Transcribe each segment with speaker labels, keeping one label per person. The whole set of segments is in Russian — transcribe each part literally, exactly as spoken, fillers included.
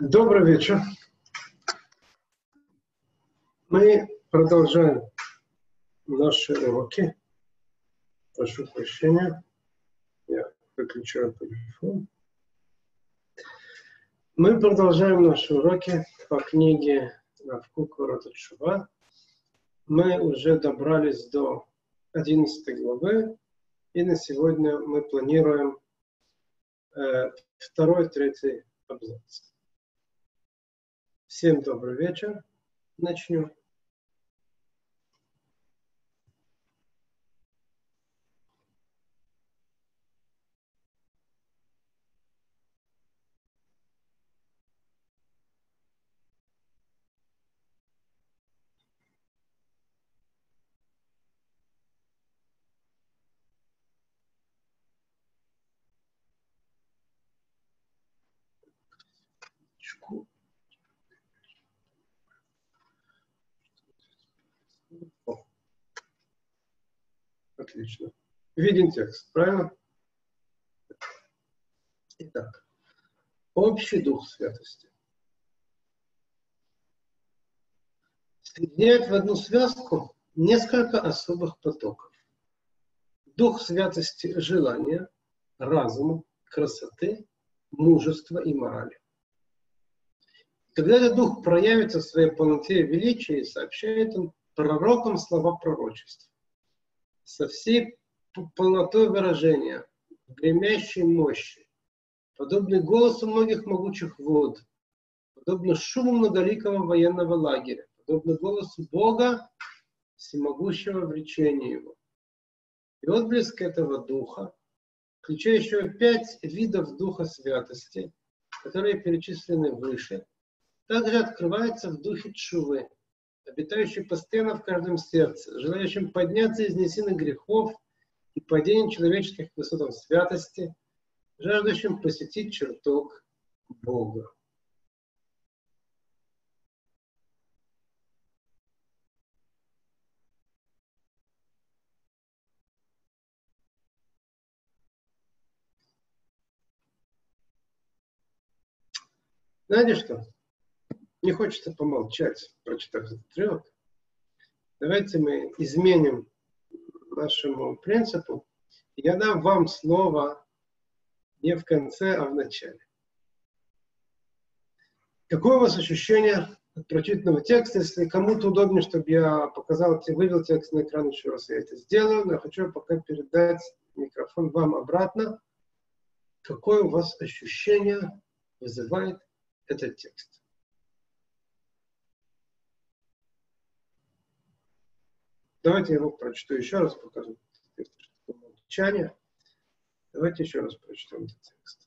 Speaker 1: Добрый вечер. Мы продолжаем наши уроки. Прошу прощения. Я выключаю телефон. Мы продолжаем наши уроки по книге Рав Кук Ворот Тшува. Мы уже добрались до одиннадцатой главы. И на сегодня мы планируем э, второй, третий абзац. Всем добрый вечер. Начнем. О, отлично. Виден текст, правильно? Итак, общий дух святости. Соединяет в одну связку несколько особых потоков. Дух святости желания, разума, красоты, мужества и морали. Когда этот дух проявится в своей полноте и величии, сообщает он пророкам слова пророчества. Со всей полнотой выражения, гремящей мощи, подобный голосу многих могучих вод, подобно шуму многоликого военного лагеря, подобно голосу Бога, всемогущего в речении Его. И отблеск этого духа, включающего пять видов духа святости, которые перечислены выше, также открывается в духе Тшувы, обитающий постоянно в каждом сердце, желающим подняться из низины грехов и падения человеческих к высотам святости, жаждущим посетить чертог Бога. Знаете что? Не хочется помолчать, прочитав этот отрывок. Давайте мы изменим нашему принципу. Я дам вам слово не в конце, а в начале. Какое у вас ощущение от прочитанного текста? Если кому-то удобнее, чтобы я показал, вывел текст на экран, еще раз я это сделаю. Но я хочу пока передать микрофон вам обратно. Какое у вас ощущение вызывает этот текст? Давайте я его прочту еще раз, покажу. Молчание. Давайте еще раз прочтем этот текст.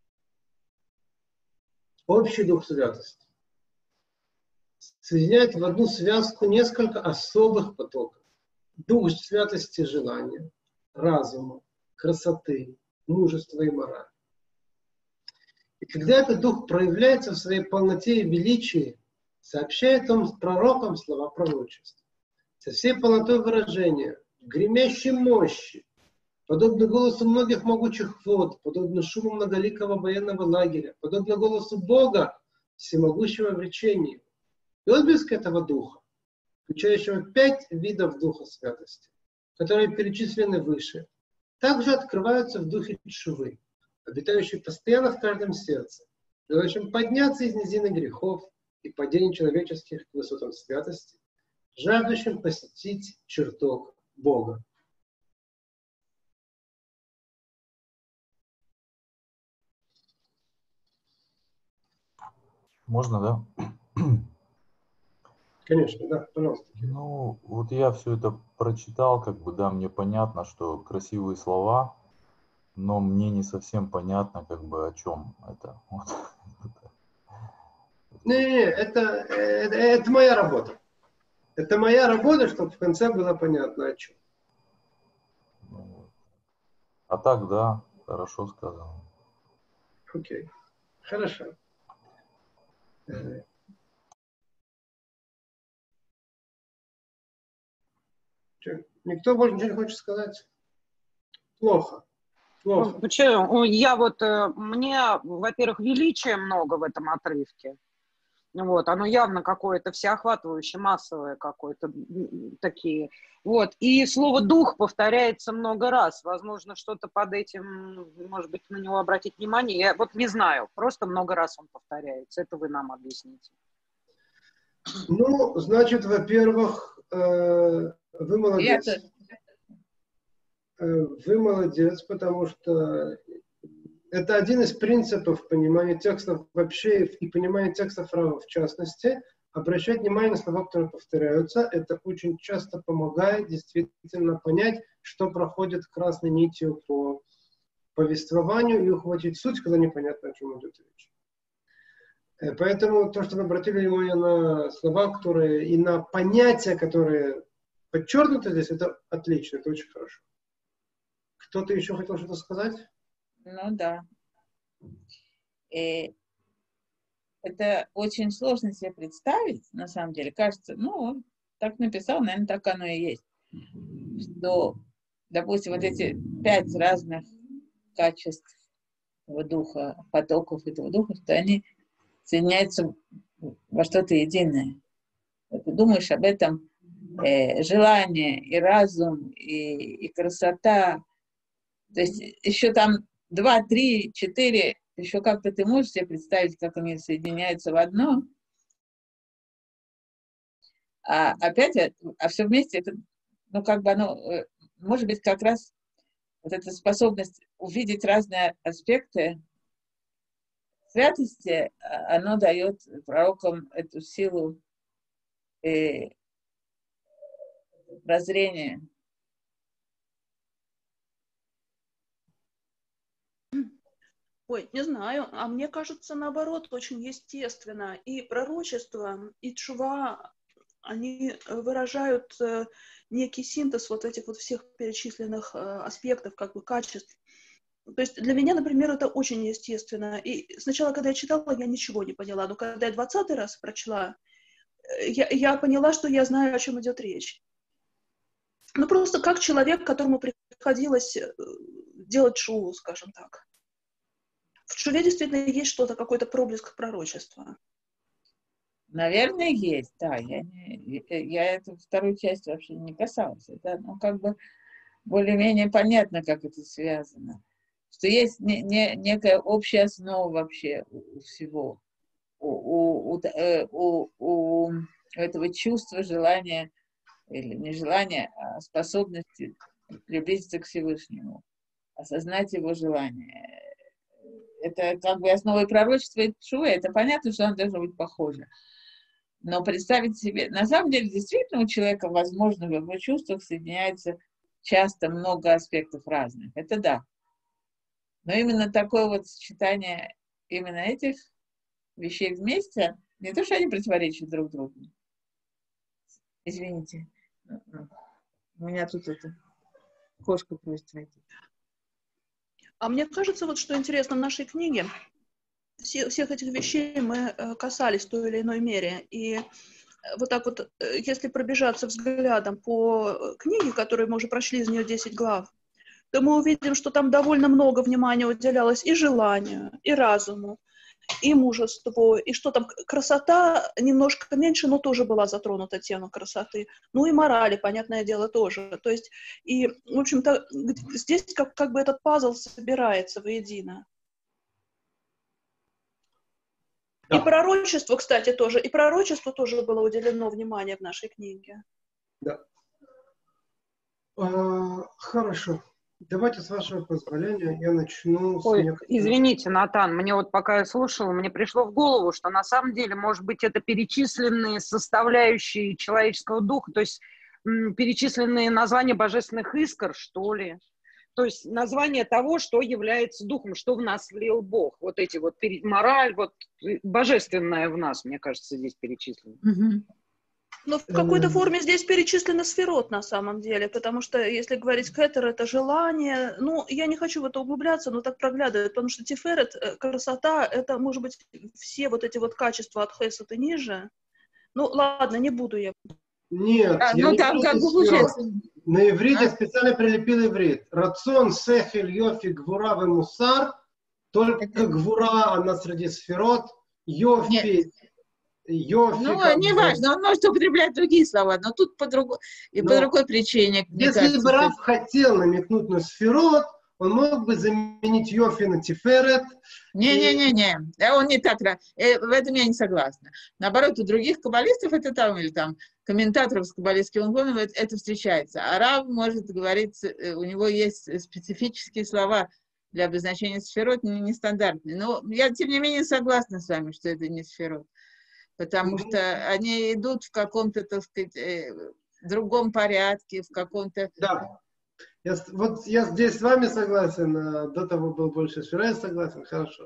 Speaker 1: Общий дух святости соединяет в одну связку несколько особых потоков. Дух святости желания, разума, красоты, мужества и морали. И когда этот дух проявляется в своей полноте и величии, сообщает он пророкам слова пророчества. Со всей полнотой выражения, гремящей мощи, подобно голосу многих могучих вод, подобно шуму многоликого военного лагеря, подобно голосу Бога, всемогущего в речении. И отблеск этого духа, включающего пять видов духа святости, которые перечислены выше, также открываются в духе Тшувы, обитающий постоянно в каждом сердце, желающим подняться из низины грехов и падения человеческих к высотам святости, жаждущим посетить чертог Бога.
Speaker 2: Можно, да?
Speaker 1: Конечно, да, пожалуйста.
Speaker 2: Ну, вот я все это прочитал, как бы, да, мне понятно, что красивые слова, но мне не совсем понятно, как бы, о чем это. Вот.
Speaker 1: Не-не-не, это, это, это моя работа. Это моя работа, чтобы в конце было понятно, о чем.
Speaker 2: А так, да, хорошо сказано.
Speaker 1: Окей, хорошо. Че, никто больше ничего не хочет сказать? Плохо. Плохо.
Speaker 3: Почему? Я вот, мне, во-первых, величия много в этом отрывке. Вот, оно явно какое-то всеохватывающее, массовое какое-то, такие. Вот, и слово «дух» повторяется много раз. Возможно, что-то под этим, может быть, на него обратить внимание. Я вот не знаю, просто много раз он повторяется. Это вы нам объясните.
Speaker 1: Ну, значит, во-первых, вы молодец. Вы молодец, потому что это один из принципов понимания текстов вообще и понимания текстов Рава в частности. Обращать внимание на слова, которые повторяются. Это очень часто помогает действительно понять, что проходит красной нитью по повествованию и ухватить суть, когда непонятно, о чем идет речь. Поэтому то, что вы обратили внимание на слова, которые и на понятия, которые подчеркнуты здесь, это отлично, это очень хорошо. Кто-то еще хотел что-то сказать?
Speaker 4: Ну да. И это очень сложно себе представить, на самом деле. Кажется, ну, так написал, наверное, так оно и есть. Что, допустим, вот эти пять разных качеств этого духа, потоков этого духа, что они соединяются во что-то единое. Вот ты думаешь об этом, э, желание и разум, и, и красота. То есть еще там два, три, четыре, еще как-то ты можешь себе представить, как они соединяются в одно. А опять, а все вместе, это, ну, как бы оно, может быть, как раз вот эта способность увидеть разные аспекты святости, оно дает пророкам эту силу э, прозрения.
Speaker 5: Ой, не знаю, а мне кажется, наоборот, очень естественно. И пророчество, и тшува, они выражают э, некий синтез вот этих вот всех перечисленных э, аспектов, как бы качеств. То есть для меня, например, это очень естественно. И сначала, когда я читала, я ничего не поняла. Но когда я двадцатый раз прочла, я, я поняла, что я знаю, о чем идет речь. Ну, просто как человек, которому приходилось делать шоу, скажем так. В шуве действительно есть что-то, какой-то проблеск пророчества.
Speaker 4: Наверное, есть, да. Я, не, я эту вторую часть вообще не касалась. Это, ну, как бы более-менее понятно, как это связано. Что есть не, не, некая общая основа вообще у, у всего. У, у, у, у, у этого чувства, желания, или не желания, а способности приблизиться к Всевышнему, осознать его желание. Это как бы основой пророчества и тшувы. Это понятно, что оно должно быть похоже. Но представить себе... На самом деле, действительно, у человека, возможно, в его чувствах соединяется часто много аспектов разных. Это да. Но именно такое вот сочетание именно этих вещей вместе, не то, что они противоречат друг другу. Извините. У меня тут это... Кошка просит войти.
Speaker 5: А мне кажется, вот что интересно в нашей книге, все, всех этих вещей мы касались в той или иной мере. И вот так вот, если пробежаться взглядом по книге, которую мы уже прочли, из нее десять глав, то мы увидим, что там довольно много внимания уделялось и желанию, и разуму, и мужеству, и что там, красота немножко меньше, но тоже была затронута тема красоты. Ну и морали, понятное дело, тоже. То есть, и, в общем-то, здесь как, как бы этот пазл собирается воедино. Да. И пророчеству, кстати, тоже, и пророчеству тоже было уделено внимание в нашей книге.
Speaker 1: Да. А, хорошо. Давайте, с вашего позволения, я начну с...
Speaker 3: Ой,
Speaker 1: некоторых...
Speaker 3: извините, Натан, мне вот пока я слушала, мне пришло в голову, что на самом деле, может быть, это перечисленные составляющие человеческого духа, то есть м, перечисленные названия божественных искр, что ли. То есть название того, что является духом, что в нас влил Бог. Вот эти вот мораль, вот божественное в нас, мне кажется, здесь перечислено.
Speaker 4: Mm-hmm.
Speaker 5: Но в какой-то форме здесь перечислено сферот на самом деле, потому что, если говорить кетер, это желание, ну, я не хочу в это углубляться, но так проглядывает, потому что тиферет, красота, это, может быть, все вот эти вот качества от хесед и ниже. Ну, ладно, не буду я.
Speaker 1: Нет,
Speaker 4: а,
Speaker 1: я
Speaker 4: ну
Speaker 1: не
Speaker 4: там
Speaker 1: буду
Speaker 4: как бы
Speaker 1: сферот.
Speaker 4: уже...
Speaker 1: На иврите
Speaker 4: А?
Speaker 1: специально прилепил иврит. Рацион, сехель, йофи, гвура, и мусар. Только
Speaker 4: Это-
Speaker 1: гвура, она среди сферот.
Speaker 4: Нет.
Speaker 1: Йофи, йофи,
Speaker 4: Ну,
Speaker 1: как
Speaker 4: не
Speaker 1: бы.
Speaker 4: важно, он может употреблять другие слова, но тут по, другой и по
Speaker 1: Но
Speaker 4: другой причине, мне
Speaker 1: если
Speaker 4: кажется.
Speaker 1: бы
Speaker 4: что-
Speaker 1: Рав хотел намекнуть на сферот, он мог бы заменить йофи на тиферет.
Speaker 4: Не-не-не-не, да, он не так, ра- э, в этом я не согласна. Наоборот, у других каббалистов это там, или там комментаторов с каббалистским уклоном это, это встречается. А Рав может говорить, э, у него есть специфические слова для обозначения сферот, не- нестандартные. Но я, тем не менее, согласна с вами, что это не сферот. Потому
Speaker 1: Мгм.
Speaker 4: что они идут в каком-то, так сказать, э, другом порядке, в каком-то...
Speaker 1: Да. Я, с- вот я здесь с вами согласен, а до того был больше сфера, я согласен, хорошо.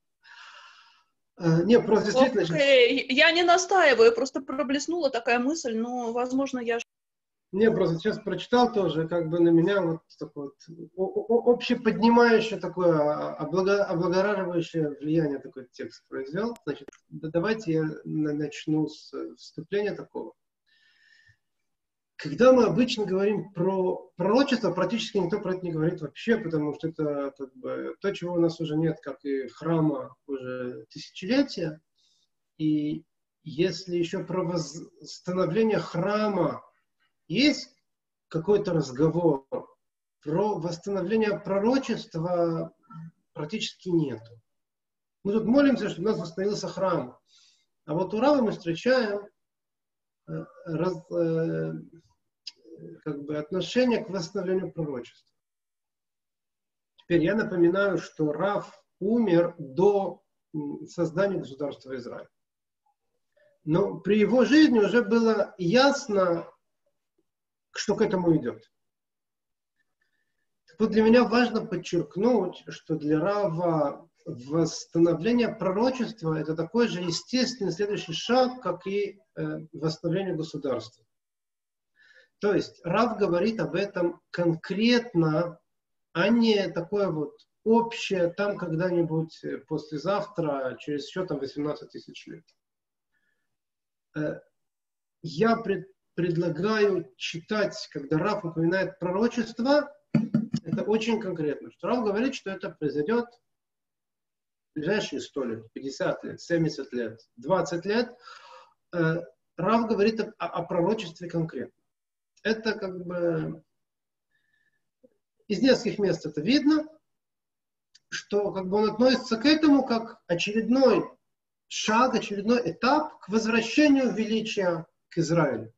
Speaker 1: Э, Не, просто действительно сейчас.
Speaker 5: Окей, я не настаиваю, просто проблеснула такая мысль, но, возможно, я...
Speaker 1: Не, просто сейчас прочитал тоже, как бы на меня вот такое вот о- о- общеподнимающее такое, а, облага- облагораживающее влияние такой текст произвел. Значит, да- давайте я на- начну с э, вступления такого. Когда мы обычно говорим про пророчество, практически никто про это не говорит вообще, потому что это как бы то, чего у нас уже нет, как и храма уже тысячелетия. И если еще про восстановление храма есть какой-то разговор, про восстановление пророчества практически нету. Мы тут молимся, чтобы у нас восстановился храм. А вот у Рава мы встречаем э, раз, э, как бы отношение к восстановлению пророчества. Теперь я напоминаю, что Рав умер до м, создания государства Израиль. Но при его жизни уже было ясно, что к этому идет. Так вот, для меня важно подчеркнуть, что для Рава восстановление пророчества – это такой же естественный следующий шаг, как и э, восстановление государства. То есть Рав говорит об этом конкретно, а не такое вот общее, там когда-нибудь послезавтра, через еще там восемнадцать тысяч лет. Э, я пред, предлагаю читать, когда Рав упоминает пророчество, это очень конкретно. Что Рав говорит, что это произойдет в ближайшие сто лет, пятьдесят лет, семьдесят лет, двадцать лет. Э, Рав говорит о, о пророчестве конкретно. Это как бы из нескольких мест это видно, что как бы он относится к этому как очередной шаг, очередной этап к возвращению величия к Израилю.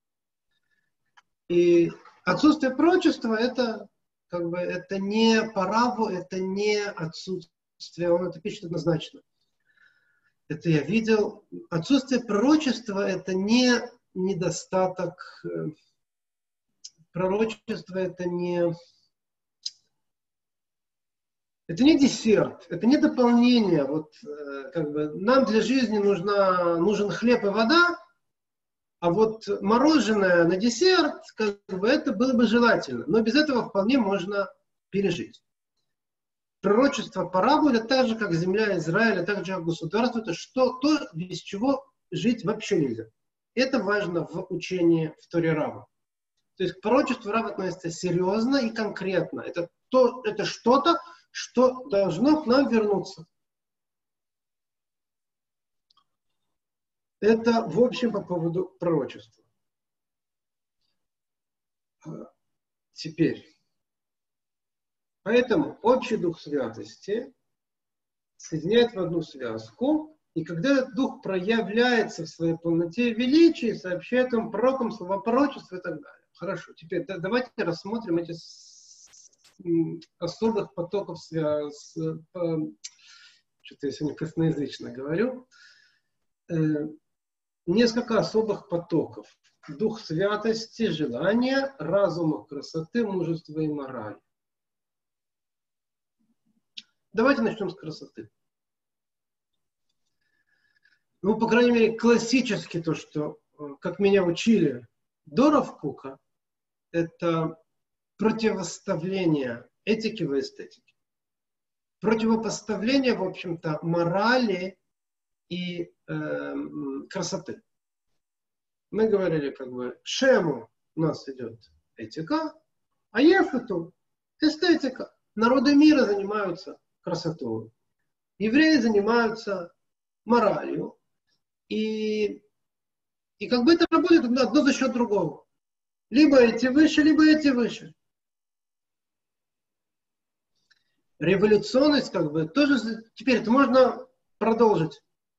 Speaker 1: И отсутствие пророчества это как бы это не по Раву, это не отсутствие, он это пишет однозначно. Это я видел. Отсутствие пророчества это не недостаток. Пророчество это не это не десерт, это не дополнение. Вот как бы нам для жизни нужна, нужен хлеб и вода, а вот мороженое на десерт, как бы это было бы желательно. Но без этого вполне можно пережить. Пророчество по Раву это так же, как земля Израиля, так же, как государство, это что, то, без чего жить вообще нельзя. Это важно в учении в Торе Рава. То есть к пророчеству Рав относится серьезно и конкретно. Это, то, это что-то, что должно к нам вернуться. Это в общем по поводу пророчества. Теперь. Поэтому общий дух святости соединяет в одну связку, и когда этот дух проявляется в своей полноте и величии, сообщает им пророкам слова пророчества и так далее. Хорошо, теперь да, давайте рассмотрим эти с, м, особых потоков связ. По, что-то я сегодня косноязычно говорю. Э, несколько особых потоков. Дух святости, желания, разума, красоты, мужества и морали. Давайте начнем с красоты. Ну, по крайней мере, классически то, что, как меня учили до Рав Кука, это противоставление этики в эстетике. Противопоставление, в общем-то, морали и э, красоты. Мы говорили, как бы, Шему у нас идет этика, а ефету – эстетика. Народы мира занимаются красотой. Евреи занимаются моралью. И, и как бы это работает одно за счет другого. Либо эти выше, либо эти выше. Революционность, как бы, тоже теперь это можно продолжить.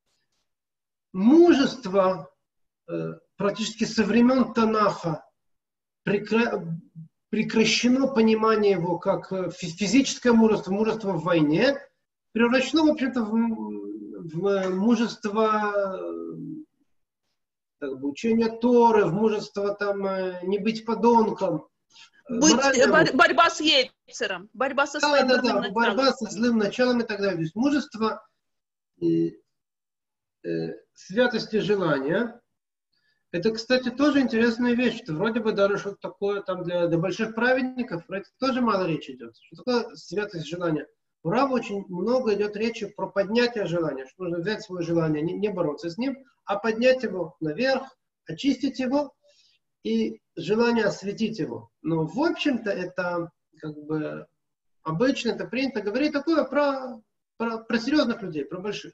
Speaker 1: Мужество э, практически со времен Танаха прекра... прекращено понимание его как физическое мужество, мужество в войне, превращено, в общем-то, в, в мужество как бы, учения Торы, в мужество там, не быть подонком.
Speaker 5: Быть, бор- борьба с Ейцером, борьба со
Speaker 1: да,
Speaker 5: своим
Speaker 1: да,
Speaker 5: злым
Speaker 1: да,
Speaker 5: началом.
Speaker 1: борьба со злым началом и так далее. То есть мужество и, э, святости желания. Это, кстати, тоже интересная вещь, что вроде бы даже что-то такое там для, для больших праведников, про это тоже мало речи идет. Что такое святость желания? У Рава очень много идет речи про поднятие желания, что нужно взять свое желание, не, не бороться с ним, а поднять его наверх, очистить его и желание осветить его. Но, в общем-то, это как бы обычно это принято говорить такое про, про, про серьезных людей, про больших.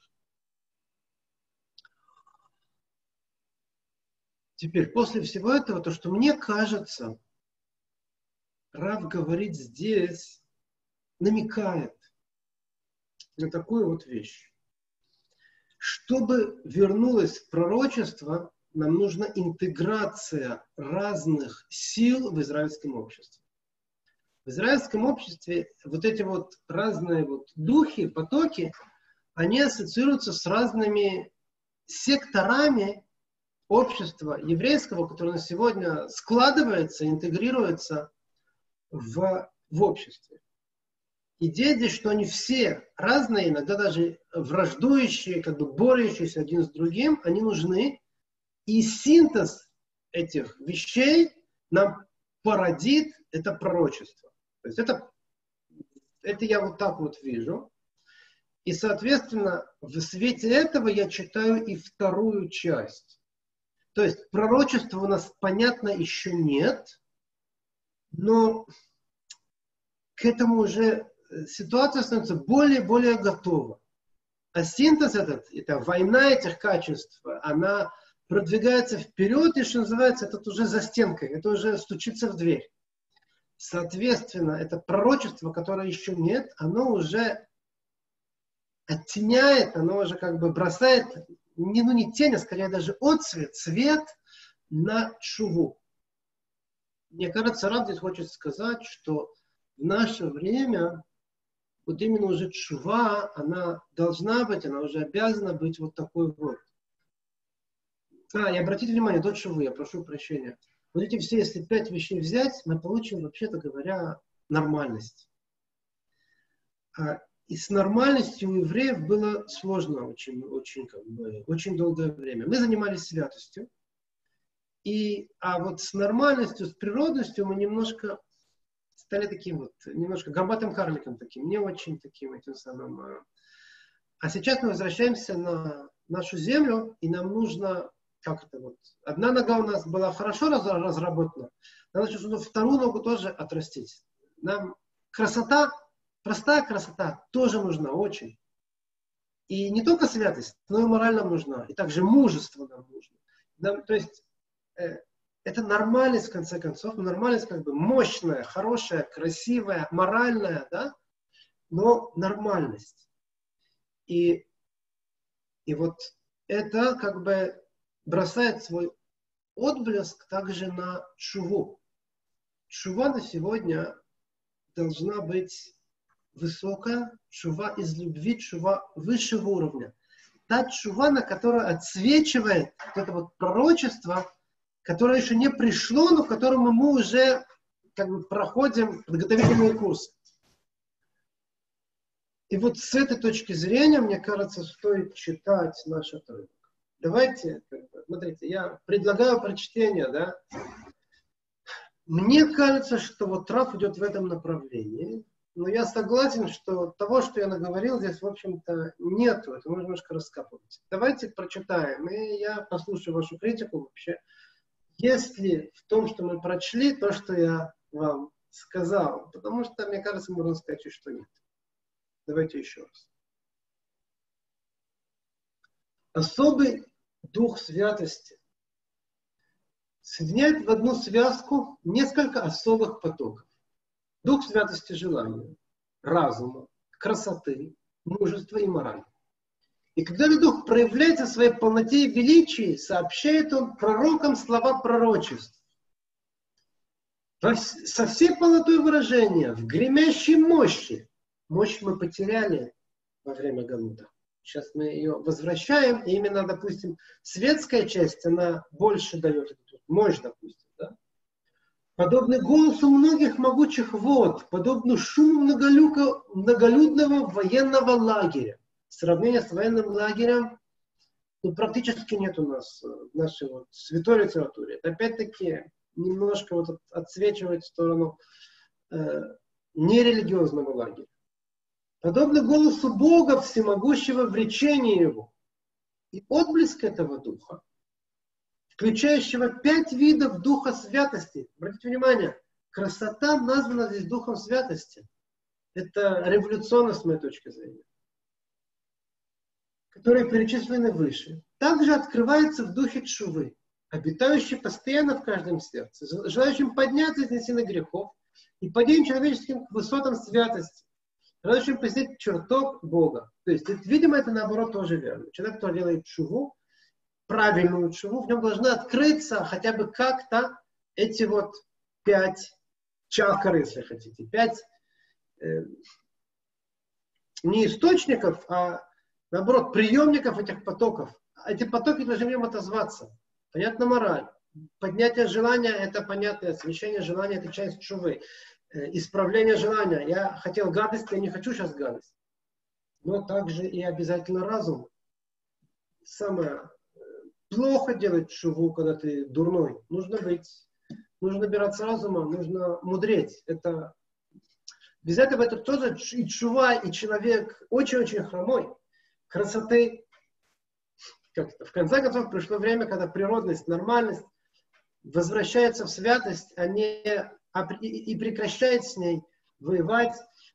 Speaker 1: Теперь, после всего этого, то, что мне кажется, Рав говорит здесь, намекает на такую вот вещь. Чтобы вернулось пророчество, нам нужна интеграция разных сил в израильском обществе. В израильском обществе вот эти вот разные вот духи, потоки, они ассоциируются с разными секторами общества еврейского, которое на сегодня складывается, интегрируется в, в обществе. Идея здесь, что они все разные, иногда даже враждующие, как бы борющиеся один с другим, они нужны. И синтез этих вещей нам породит это пророчество. То есть это, это я вот так вот вижу. И, соответственно, в свете этого я читаю и вторую часть. То есть пророчества у нас, понятно, еще нет, но к этому уже ситуация становится более и более готова. А синтез этот, это война этих качеств, она продвигается вперед, и, что называется, это уже за стенкой, это уже стучится в дверь. Соответственно, это пророчество, которое еще нет, оно уже оттеняет, оно уже как бы бросает, не, ну не тень, а скорее даже отцвет, цвет на тшуву. Мне кажется, Рав здесь хочет сказать, что в наше время вот именно уже тшува, она должна быть, она уже обязана быть вот такой вот. А, и обратите внимание, до тшувы, я прошу прощения. Вот эти все, если пять вещей взять, мы получим, вообще-то говоря, нормальность. А, и с нормальностью у евреев было сложно очень, очень, как бы, очень долгое время. Мы занимались святостью. И, а вот с нормальностью, с природностью мы немножко стали таким вот, немножко горбатым карликом таким, не очень таким этим самым. А сейчас мы возвращаемся на нашу землю, и нам нужно, как это вот, одна нога у нас была хорошо разработана, нам нужно вторую ногу тоже отрастить. Нам красота, простая красота тоже нужна очень. И не только святость, но и мораль нам нужна, и также мужество нам нужно. Нам, то есть, это нормальность, в конце концов, нормальность как бы мощная, хорошая, красивая, моральная, да, но нормальность. И, и вот это как бы бросает свой отблеск также на тшуву. Тшува на сегодня должна быть высокая, тшува из любви, тшува высшего уровня. Та тшува, на которую отсвечивает вот это вот пророчество, которое еще не пришло, но в котором мы уже как бы проходим подготовительные курсы. И вот с этой точки зрения, мне кажется, стоит читать наш отрывок. Давайте, как бы, смотрите, я предлагаю прочтение, да. Мне кажется, что вот Рав идет в этом направлении, но я согласен, что того, что я наговорил, здесь, в общем-то, нету. Это можно немножко раскапывать. Давайте прочитаем, и я послушаю вашу критику вообще. есть ли в том, что мы прочли, то, что я вам сказал? Потому что, мне кажется, можно сказать, что нет. Давайте еще раз. Особый дух святости соединяет в одну связку несколько особых потоков. Дух святости желания, разума, красоты, мужества и морали. И когда этот дух проявляется в своей полноте и величии, сообщает он пророкам слова пророчеств. Со всей полнотой выражения, в гремящей мощи. Мощь мы потеряли во время Галута. Сейчас мы ее возвращаем, и именно, допустим, светская часть, она больше дает эту мощь, допустим. Да? Подобный голосу многих могучих вод, подобно шуму многолюка, многолюдного военного лагеря. Сравнение с военным лагерем ну, практически нет у нас в нашей вот, святой литературе. Это опять-таки немножко вот отсвечивает в сторону э, нерелигиозного лагеря. Подобно голосу Бога всемогущего в речении Его. И отблеск этого духа, включающего пять видов духа святости. Обратите внимание, красота названа здесь духом святости. Это революционно с моей точки зрения. Которые перечислены выше. Также открывается в духе тшувы, обитающий постоянно в каждом сердце, желающим подняться из несения грехов и падением человеческим к высотам святости, желающим посетить чертог Бога. То есть, видимо, это наоборот тоже верно. Человек, который делает тшуву, правильную тшуву, в нем должны открыться хотя бы как-то эти вот пять чакр, если хотите, пять э, не источников, а наоборот, приемников этих потоков. Эти потоки должны в нем отозваться. Понятно, мораль. Поднятие желания – это понятное. Освящение желания – это часть тшувы. Исправление желания. Я хотел гадость, я не хочу сейчас гадость. Но также и обязательно разум. Самое плохо делать тшуву, когда ты дурной. Нужно быть, нужно набираться разума, нужно мудреть. Это, без этого это тоже и тшува, и человек очень-очень хромой. Красоты. Как-то. В конце концов, пришло время, когда природность, нормальность возвращается в святость, а не, а, и, и прекращает с ней воевать,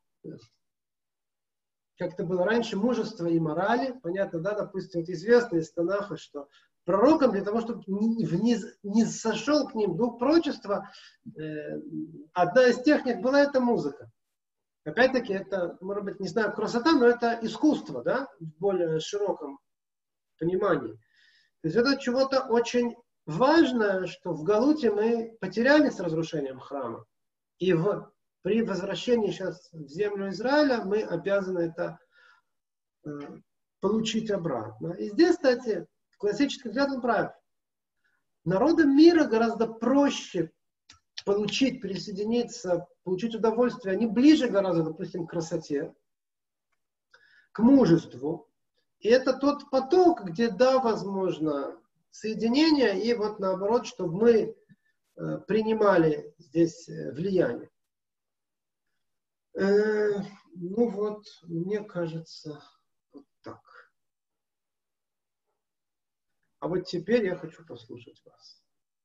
Speaker 1: как это было раньше, мужество и морали. Понятно, да, допустим, вот известно из Танаха, что пророкам для того, чтобы не, вниз, не сошел к ним дух пророчества, э, одна из техник была эта музыка. Опять-таки, это, может быть, не знаю, красота, но это искусство, да, в более широком понимании. То есть это чего-то очень важное, что в Галуте мы потеряли с разрушением храма. И в, при возвращении сейчас в землю Израиля мы обязаны это э, получить обратно. И здесь, кстати, классический взгляд он прав. Народам мира гораздо проще получить, присоединиться, получить удовольствие. Они ближе гораздо, допустим, к красоте, к мужеству. И это тот поток, где, да, возможно, соединение, и вот наоборот, чтобы мы э, принимали здесь влияние. Э, ну вот, мне кажется, вот так. А вот теперь я хочу послушать вас.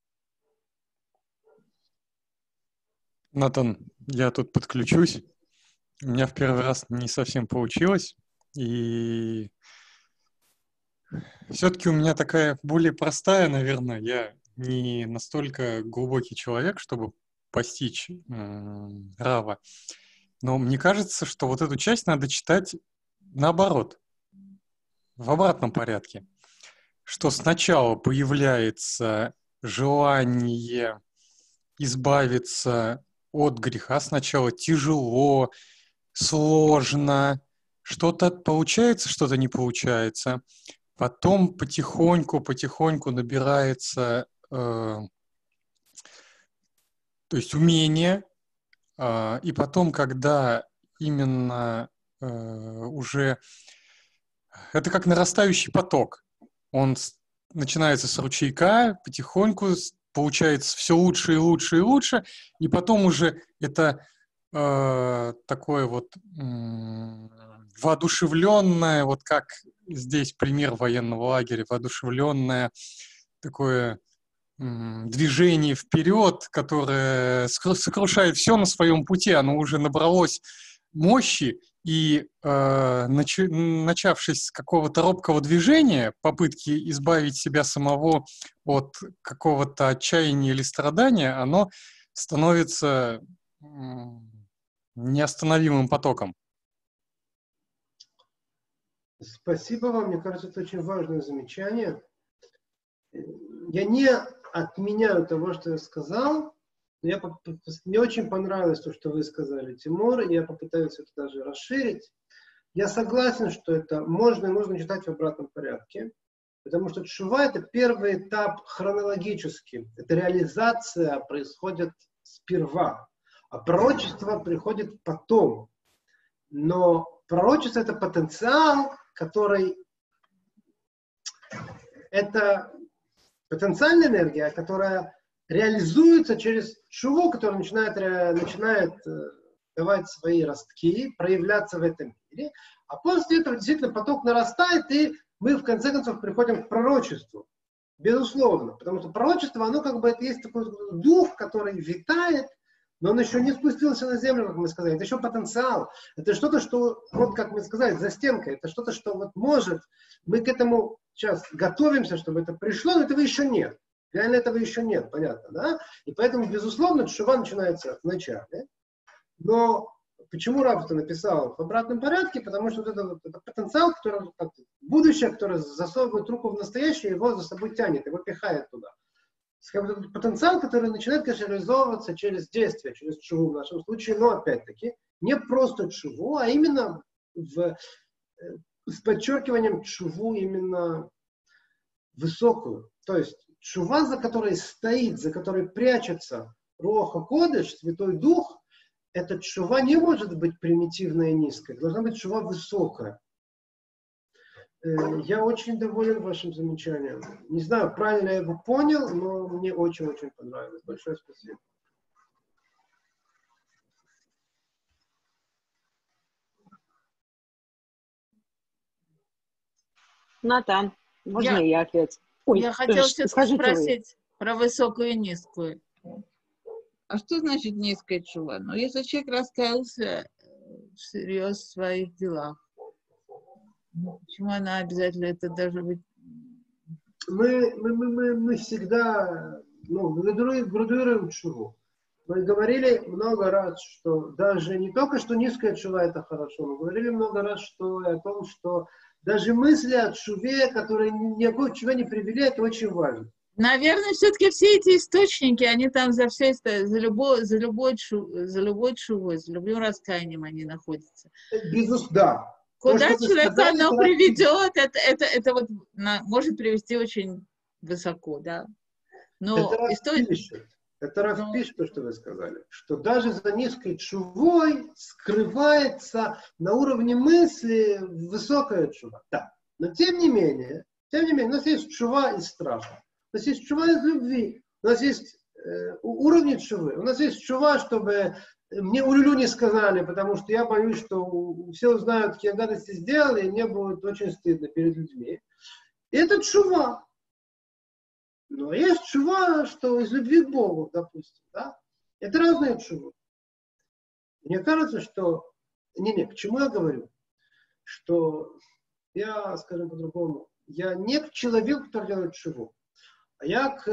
Speaker 6: Натан, я тут подключусь. У меня в первый раз не совсем получилось. И все-таки у меня такая более простая, наверное. Я не настолько глубокий человек, чтобы постичь э, Рава. Но мне кажется, что вот эту часть надо читать наоборот, в обратном порядке. Что сначала появляется желание избавиться от греха. Сначала тяжело, сложно, что-то получается, что-то не получается. Потом потихоньку, потихоньку набирается, э, то есть умение. Э, и потом, когда именно э, уже... Это как нарастающий поток. Он с, начинается с ручейка, потихоньку получается все лучше и лучше и лучше. И потом уже это э, такое вот э, воодушевленное, вот как здесь пример военного лагеря, воодушевленное такое движение вперед, которое сокрушает все на своем пути, оно уже набралось мощи, и э, нач, начавшись с какого-то робкого движения, попытки избавить себя самого от какого-то отчаяния или страдания, оно становится э, неостановимым потоком.
Speaker 1: Спасибо вам, мне кажется, это очень важное замечание. Я не отменяю того, что я сказал. Я, мне очень понравилось то, что вы сказали, Тимур, и я попытаюсь это даже расширить. Я согласен, что это можно и нужно читать в обратном порядке, потому что тшува — это первый этап хронологически. Это реализация происходит сперва, а пророчество приходит потом. Но пророчество — это потенциал, который... Это потенциальная энергия, которая реализуется через тшуву, которая начинает, начинает давать свои ростки, проявляться в этом мире. А после этого действительно поток нарастает, и мы в конце концов приходим к пророчеству. Безусловно. Потому что пророчество, оно как бы это есть такой дух, который витает, но он еще не спустился на землю, как мы сказали. Это еще потенциал. Это что-то, что, вот как мы сказали, за стенкой. Это что-то, что вот может. Мы к этому сейчас готовимся, чтобы это пришло, но этого еще нет. Реально этого еще нет, понятно, да? И поэтому, безусловно, тшува начинается вначале. Но почему Рав это написал в обратном порядке? Потому что вот это, вот, это потенциал, который, будущее, которое засовывает руку в настоящее, его за собой тянет, его пихает туда. Потенциал, который начинает, конечно, реализовываться через действие, через тшуву в нашем случае, но опять-таки не просто тшуву, а именно в, с подчеркиванием тшуву именно высокую. То есть тшува, за которой стоит, за которой прячется Руах ха-Кодеш, Святой Дух, эта тшува не может быть примитивная и низкая, должна быть тшува высокая. Я очень доволен вашим замечанием. Не знаю, правильно я его понял, но мне очень-очень понравилось. Большое спасибо.
Speaker 3: Натан, можно
Speaker 4: Я-
Speaker 3: я опять? Ой,
Speaker 4: Я хотела
Speaker 3: ш-
Speaker 4: все-таки
Speaker 3: скажите вы.
Speaker 4: спросить про высокую и низкую. А что значит низкая тшува? Ну, если человек раскаялся всерьез в своих делах, ну, почему она обязательно это должна быть?
Speaker 1: Мы, мы, мы, мы, мы всегда ну, градуируем, градуируем тшуву. Мы говорили много раз, что даже не только, что низкая тшува это хорошо, мы говорили много раз что, о том, что даже мысли о тшуве, которые никакой тшуве не привели, это очень важно.
Speaker 4: Наверное, все-таки все эти источники, они там за все, за любой, за любой, шу, за любой тшувой, за любым раскаянием они находятся.
Speaker 1: Безусловно, да.
Speaker 4: Куда
Speaker 1: То, что вы
Speaker 4: человека
Speaker 1: сказали,
Speaker 4: оно
Speaker 1: это
Speaker 4: приведет, это, это, это вот на, может привести очень высоко, да. Но
Speaker 1: Это Рав
Speaker 4: история...
Speaker 1: пишет, это Рав
Speaker 4: Но-
Speaker 1: пишет, то, что вы сказали, что даже за низкой тшувой скрывается на уровне мысли высокая тшува. Да. Но тем не менее, тем не менее, у нас есть тшува из страха, у нас есть тшува из любви, у нас есть э, уровни тшувы, у нас есть тшува, чтобы мне улюлю не сказали, потому что я боюсь, что все узнают, какие гадости сделал, и мне будет очень стыдно перед людьми. И это тшува. Но есть тшува, что из любви к Богу, допустим, да? Это разные тшувы. Мне кажется, что... Не-не, к чему я говорю? Что я, скажем по-другому, я не к человеку, который делает тшуву, а я к,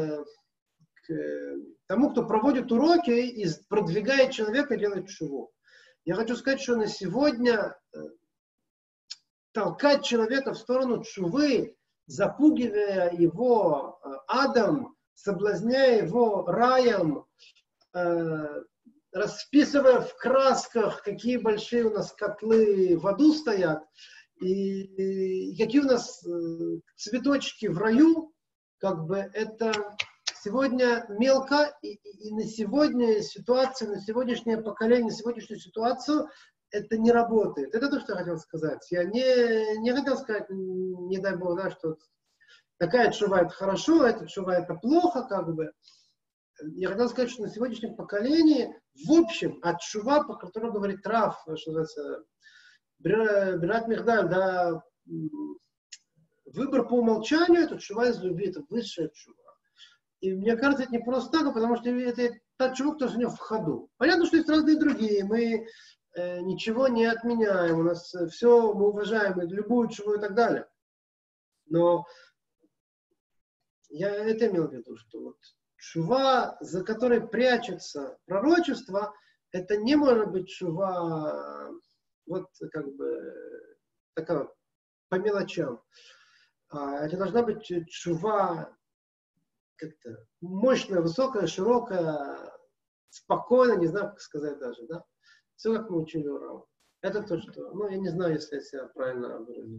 Speaker 1: к тому, кто проводит уроки и продвигает человека делать тшуву. Я хочу сказать, что на сегодня толкать человека в сторону тшувы, запугивая его адом, соблазняя его раем, э, расписывая в красках, какие большие у нас котлы в аду стоят, и, и какие у нас э, цветочки в раю, как бы это сегодня мелко, и, и, и на сегодня ситуация, на сегодняшнее поколение, на сегодняшнюю ситуацию это не работает. Это то, что я хотел сказать. Я не, не хотел сказать, не дай Бог, да, что такая тшува это хорошо, эта тшува это плохо, как бы. Я хотел сказать, что на сегодняшнем поколении, в общем, от тшува, по которому говорит Рав, что называется, Брат Михдаль, да, выбор по умолчанию, это тшува из любви, это высшая тшува. И мне кажется, это не просто так, потому что это тот чувак, который у него в ходу. Понятно, что есть разные другие. Мы э, ничего не отменяем. У нас все, мы уважаем любую чуву и так далее. Но я это имел в виду, что вот чува, за которой прячется пророчество, это не может быть чува вот как бы такая по мелочам. А это должна быть чува как-то мощная, высокая, широкая, спокойная, не знаю, как сказать даже, да? Все, как мы учили у Рава. Это то, что, ну, я не знаю, если я себя правильно выразил.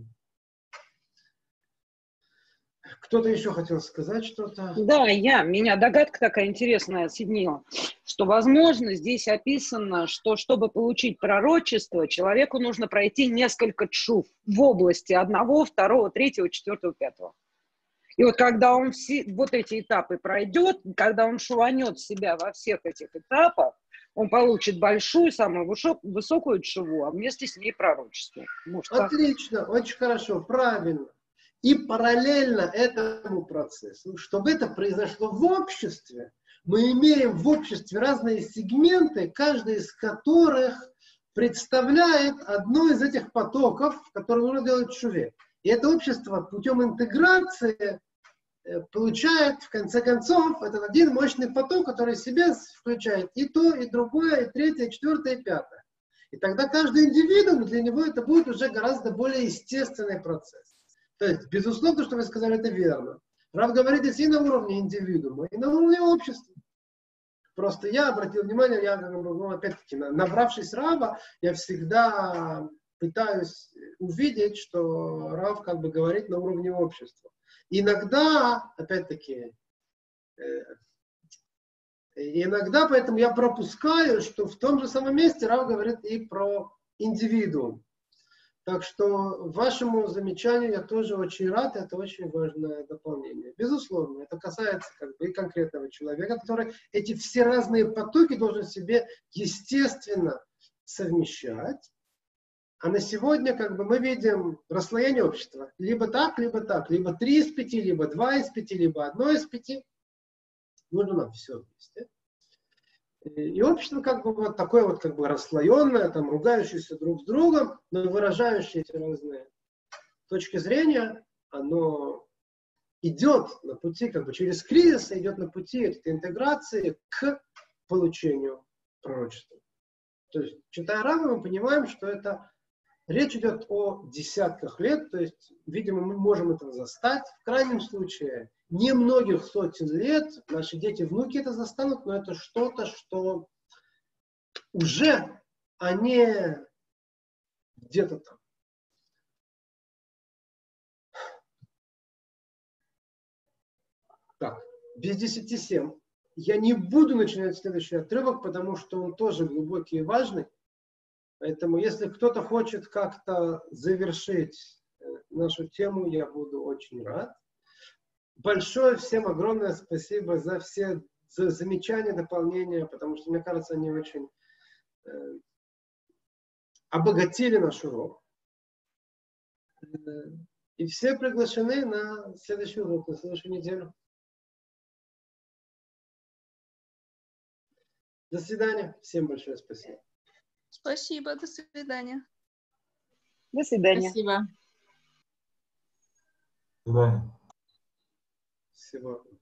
Speaker 1: Кто-то еще хотел сказать что-то?
Speaker 3: Да, я. Меня догадка такая интересная осенила, что, возможно, здесь описано, что, чтобы получить пророчество, человеку нужно пройти несколько тшув в области одного, второго, третьего, четвертого, пятого. И вот когда он все, вот эти этапы пройдет, когда он шуванет себя во всех этих этапах, он получит большую, самую высокую тшуву, а вместе с ней пророчество. Может,
Speaker 1: отлично, так? Очень хорошо, правильно. И параллельно этому процессу, чтобы это произошло в обществе, мы имеем в обществе разные сегменты, каждый из которых представляет одно из этих потоков, которые нужно делать в шуве. И это общество путем интеграции получает, в конце концов, этот один мощный поток, который в себя включает и то, и другое, и третье, и четвертое, и пятое. И тогда каждый индивидуум, для него это будет уже гораздо более естественный процесс. То есть, безусловно, что вы сказали, это верно. Рав говорит здесь и на уровне индивидуума, и на уровне общества. Просто я обратил внимание, я, ну, опять-таки, набравшись Рава, я всегда пытаюсь увидеть, что Рав как бы говорит на уровне общества. Иногда, опять-таки, э, иногда поэтому я пропускаю, что в том же самом месте Рав говорит и про индивидуум. Так что вашему замечанию я тоже очень рад, это очень важное дополнение. Безусловно, это касается как бы и конкретного человека, который эти все разные потоки должен себе естественно совмещать. А на сегодня как бы мы видим расслоение общества. Либо так, либо так. Либо три из пяти, либо два из пяти, либо одно из пяти. Нужно нам все вместе. И общество как бы вот такое вот как бы расслоенное, там ругающееся друг с другом, но выражающее эти разные точки зрения, оно идет на пути, как бы через кризис, идет на пути этой интеграции к получению пророчества. То есть, читая Рава, мы понимаем, что это речь идет о десятках лет, то есть, видимо, мы можем это застать. В крайнем случае, не многих сотен лет, наши дети, внуки это застанут, но это что-то, что уже они где-то там. Так, без десяти семь. Я не буду начинать следующий отрывок, потому что он тоже глубокий и важный. Поэтому, если кто-то хочет как-то завершить нашу тему, я буду очень рад. Большое всем огромное спасибо за все за замечания, дополнения, потому что, мне кажется, они очень э, обогатили наш урок. И все приглашены на следующий урок, на следующую неделю. До свидания. Всем большое спасибо.
Speaker 5: Спасибо. До свидания.
Speaker 3: До свидания.
Speaker 4: Спасибо.
Speaker 2: До свидания.
Speaker 1: Всего.